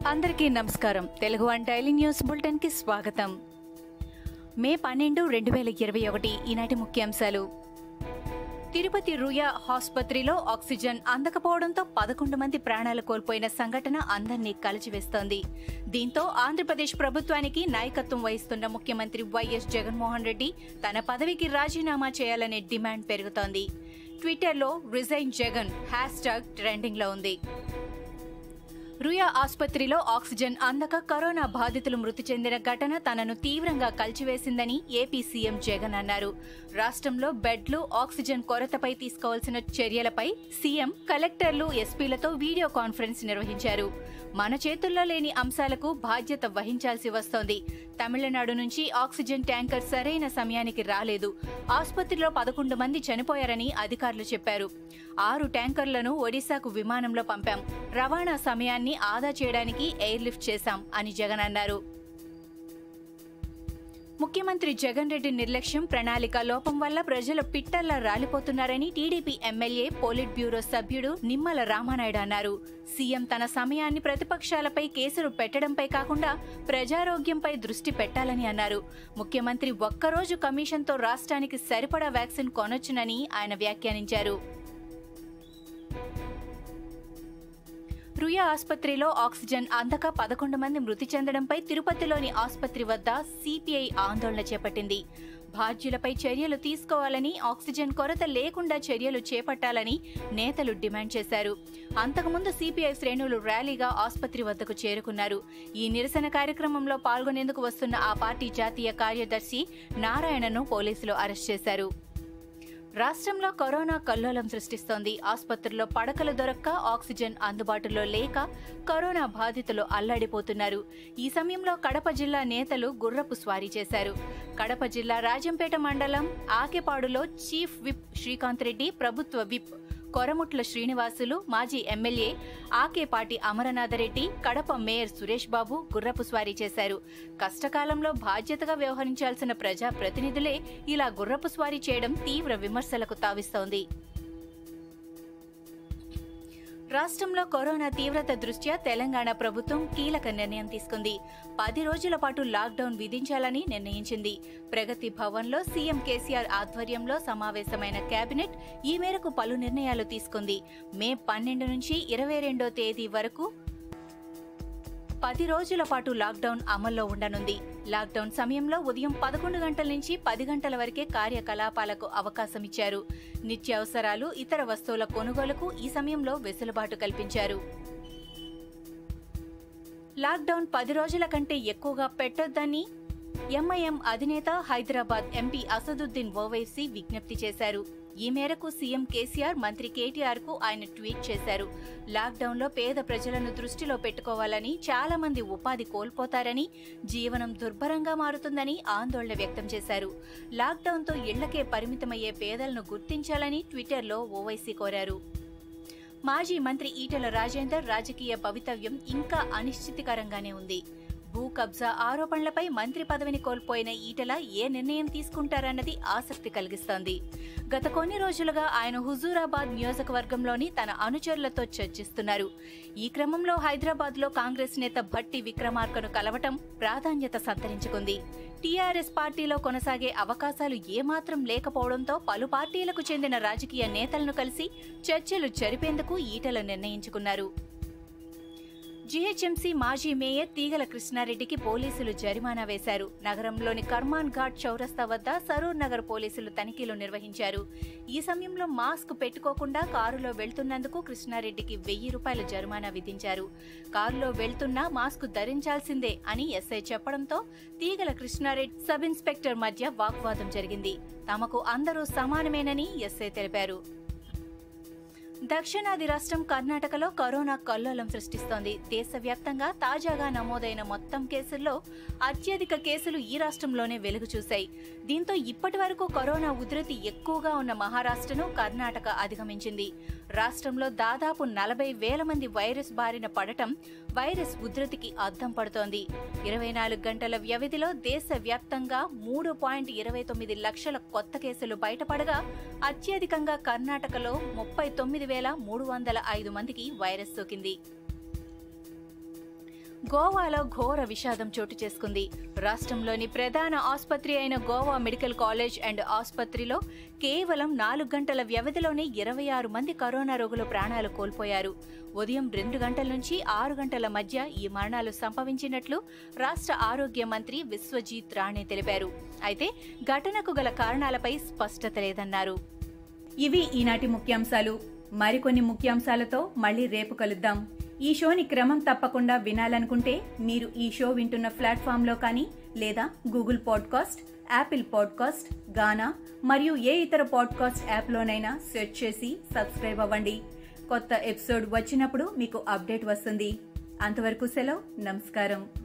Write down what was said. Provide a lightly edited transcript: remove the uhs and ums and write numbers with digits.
అందరికీ నమస్కారం. Telugu one daily news bulletin కి స్వాగతం. మే 12, 2021 ఈనాటి ముఖ్యాంశాలు. తిరుపతి రుయా ఆసుపత్రిలో ఆక్సిజన్ అందకపోవడంతో 11 మంది ప్రాణాలు కోల్పోయిన సంఘటన అందరినీ కలిచివేస్తోంది. దీంతో ఆంధ్రప్రదేశ్ ప్రభుత్వానికి నాయకత్వం వహిస్తున్న ముఖ్యమంత్రి వైఎస్ జగన్మోహన్ రెడ్డి తన పదవికి రాజీనామా చేయాలనే డిమాండ్ పెరుగుతోంది. ట్విట్టర్లో రిజైన్ జగన్ హ్యాష్ట్యాగ్ ట్రెండింగ్లో ఉంది. రుయా ఆసుపత్రిలో ఆక్సిజన్ అందక కరోనా బాధితులు మృతి చెందిన ఘటన తనను తీవ్రంగా కలిచివేసిందని ఏపీ సీఎం జగన్ అన్నారు. రాష్ట్రంలో బెడ్లు, ఆక్సిజన్ కొరతపై తీసుకోవాల్సిన చర్యలపై సీఎం కలెక్టర్లు, ఎస్పీలతో వీడియో కాన్ఫరెన్స్ నిర్వహించారు. మన చేతుల్లో లేని అంశాలకు బాధ్యత వహించాల్సి వస్తోంది. తమిళనాడు నుంచి ఆక్సిజన్ ట్యాంకర్ సరైన సమయానికి రాలేదు. ఆసుపత్రిలో 11 మంది చనిపోయారని అధికారులు చెప్పారు. 6 ట్యాంకర్లను ఒడిశాకు విమానంలో పంపాం. రవాణా సమయాన్ని ఆదా చేయడానికి ఎయిర్ లిఫ్ట్ చేశాం అని జగన్ అన్నారు. ముఖ్యమంత్రి జగన్ రెడ్డి నిర్లక్ష్యం, ప్రణాళిక లోపం వల్ల ప్రజలు పిట్టల్లా రాలిపోతున్నారని టీడీపీ ఎమ్మెల్యే, పోలిట్ బ్యూరో సభ్యుడు నిమ్మల రామానాయుడు అన్నారు. సీఎం తన సమయాన్ని ప్రతిపక్షాలపై కేసులు పెట్టడంపై కాకుండా ప్రజారోగ్యంపై దృష్టి పెట్టాలని అన్నారు. ముఖ్యమంత్రి ఒక్కరోజు కమిషన్తో రాష్ట్రానికి సరిపడా వ్యాక్సిన్ కొనొచ్చునని ఆయన వ్యాఖ్యానించారు. రుయా ఆసుపత్రిలో ఆక్సిజన్ అందక 11 మంది మృతి చెందడంపై తిరుపతిలోని ఆసుపత్రి వద్ద సిపిఐ ఆందోళన చేపట్టింది. బాధ్యులపై చర్యలు తీసుకోవాలని, ఆక్సిజన్ కొరత లేకుండా చర్యలు చేపట్టాలని నేతలు డిమాండ్ చేశారు. అంతకుముందు సిపిఐ శ్రేణులు ర్యాలీగా ఆసుపత్రి వద్దకు చేరుకున్నారు. ఈ నిరసన కార్యక్రమంలో పాల్గొనేందుకు వస్తున్న ఆ పార్టీ జాతీయ కార్యదర్శి నారాయణను పోలీసులు అరెస్ట్ చేశారు. రాష్ట్రంలో కరోనా కల్లోలం సృష్టిస్తోంది. ఆసుపత్రుల్లో పడకలు దొరక్క, ఆక్సిజన్ అందుబాటులో లేక కరోనా బాధితులు అల్లాడిపోతున్నారు. ఈ సమయంలో కడప జిల్లా నేతలు గుర్రపు స్వారీ చేశారు. కడప జిల్లా రాజంపేట మండలం ఆకెపాడులో చీఫ్ విప్ శ్రీకాంత్ రెడ్డి, ప్రభుత్వ విప్ కొరముట్ల శ్రీనివాసులు, మాజీ ఎమ్మెల్యే ఆకేపాటి అమరనాథరెడ్డి, కడప మేయర్ సురేష్ బాబు గుర్రపు స్వారీ చేశారు. కష్టకాలంలో బాధ్యతగా వ్యవహరించాల్సిన ప్రజా ప్రతినిధులే ఇలా గుర్రపు స్వారీ చేయడం తీవ్ర విమర్శలకు తావిస్తోంది. రాష్ట్రంలో కరోనా తీవ్రత దృష్ట్యా తెలంగాణ ప్రభుత్వం కీలక నిర్ణయం తీసుకుంది. 10 రోజుల పాటు లాక్డౌన్ విధించాలని నిర్ణయించింది. ప్రగతి భవన్లో సీఎం కేసీఆర్ ఆధ్వర్యంలో సమావేశమైన కేబినెట్ ఈ మేరకు పలు నిర్ణయాలు తీసుకుంది. మే 12 నుంచి 22వ తేదీ వరకు 10 రోజుల పాటు లాక్డౌన్ అమల్లో ఉండనుంది. లాక్డౌన్ సమయంలో ఉదయం 11 గంటల నుంచి 10 గంటల వరకే కార్యకలాపాలకు అవకాశం ఇచ్చారు. నిత్యావసరాలు, ఇతర వస్తువుల కొనుగోలుకు ఈ సమయంలో వెసులుబాటు కల్పించారు. లాక్డౌన్ 10 రోజుల కంటే ఎక్కువగా పెట్టొద్దని ఎంఐఎం అధినేత, హైదరాబాద్ ఎంపీ అసదుద్దీన్ ఓవైసీ విజ్ఞప్తి చేశారు. ఈ మేరకు సీఎం కేసీఆర్, మంత్రి కేటీఆర్ కు ఆయన ట్వీట్ చేశారు. లాక్డౌన్లో పేద ప్రజలను దృష్టిలో పెట్టుకోవాలని, చాలా మంది ఉపాధి కోల్పోతారని, జీవనం దుర్భరంగా మారుతుందని ఆందోళన వ్యక్తం చేశారు. లాక్డౌన్తో ఇళ్లకే పరిమితమయ్యే పేదలను గుర్తించాలని ట్విట్టర్లో ఓవైసీ కోరారు. మాజీ మంత్రి ఈటెల రాజేందర్ రాజకీయ భవితవ్యం ఇంకా అనిశ్చితికరంగానే ఉంది. భూ కబ్జా ఆరోపణలపై మంత్రి పదవిని కోల్పోయిన ఈటెల ఏ నిర్ణయం తీసుకుంటారన్నది ఆసక్తి కలిగిస్తోంది. గత కొన్ని రోజులుగా ఆయన హుజూరాబాద్ నియోజకవర్గంలోని తన అనుచరులతో చర్చిస్తున్నారు. ఈ క్రమంలో హైదరాబాద్లో కాంగ్రెస్ నేత భట్టి విక్రమార్కను కలవటం ప్రాధాన్యత సంతరించుకుంది. టీఆర్ఎస్ పార్టీలో కొనసాగే అవకాశాలు ఏమాత్రం లేకపోవడంతో పలు పార్టీలకు చెందిన రాజకీయ నేతలను కలిసి చర్చలు జరిపేందుకు ఈటెల నిర్ణయించుకున్నారు. జీహెచ్ఎంసీ మాజీ మేయర్ తీగల కృష్ణారెడ్డికి పోలీసులు జరిమానా వేశారు. నగరంలోని కర్మాన్ ఘాట్ చౌరస్తా వద్ద సరూర్ నగర్ పోలీసులు తనిఖీలు నిర్వహించారు. ఈ సమయంలో మాస్క్ పెట్టుకోకుండా కారులో వెళ్తున్నందుకు కృష్ణారెడ్డికి 1000 రూపాయల జరిమానా విధించారు. కారులో వెళ్తున్నా మాస్క్ ధరించాల్సిందే అని ఎస్ఐ చెప్పడంతో తీగల కృష్ణారెడ్డి, సబ్ ఇన్స్పెక్టర్ మధ్య వాగ్వాదం జరిగింది. తమకు అందరూ సమానమేనని ఎస్ఐ తెలిపారు. దక్షిణాది రాష్ట్రం కర్ణాటకలో కరోనా కల్లోలం సృష్టిస్తోంది. దేశవ్యాప్తంగా తాజాగా నమోదైన మొత్తం కేసుల్లో అత్యధిక కేసులు ఈ రాష్ట్రంలోనే వెలుగు చూశాయి. దీంతో ఇప్పటి వరకు కరోనా ఉధృతి ఎక్కువగా ఉన్న మహారాష్ట్రను కర్ణాటక అధిగమించింది. రాష్ట్రంలో దాదాపు 40,000 మంది వైరస్ బారిన పడటం వైరస్ ఉధృతికి అద్దం పడుతోంది. 24 గంటల వ్యవధిలో దేశవ్యాప్తంగా 3.29 లక్షల కొత్త కేసులు బయటపడగా అత్యధికంగా కర్ణాటకలో 39,305 మందికి వైరస్ సోకింది. గోవాలో ఘోర విషాదం చోటు చేసుకుంది. రాష్ట్రంలోని ప్రధాన ఆసుపత్రి అయిన గోవా మెడికల్ కాలేజ్ అండ్ ఆసుపత్రిలో కేవలం 4 గంటల వ్యవధిలోనే 26 మంది కరోనా రోగులు ప్రాణాలు కోల్పోయారు. ఉదయం 2 గంటల నుంచి 6 గంటల మధ్య ఈ మరణాలు సంభవించినట్లు రాష్ట్ర ఆరోగ్య మంత్రి విశ్వజిత్ రాణే తెలిపారు. అయితే ఘటనకు గల కారణాలపై స్పష్టత లేదన్నారు. ఇవి ఈనాటి ముఖ్యాంశాలు. మరికొన్ని ముఖ్యాంశాలతో మళ్ళీ రేపు కలుద్దాం. ఈ షోని క్రమం తప్పకుండా వినాలనుకుంటే మీరు ఈ షో వింటున్న ప్లాట్ఫామ్లో కానీ లేదా Google podcast, Apple podcast, Gaana మరియు ఏ ఇతర పాడ్కాస్ట్ యాప్లోనైనా సెర్చ్ చేసి సబ్స్క్రైబ్ అవ్వండి. కొత్త ఎపిసోడ్ వచ్చినప్పుడు మీకు అప్డేట్ వస్తుంది. అంతవరకు సెలవు. నమస్కారం.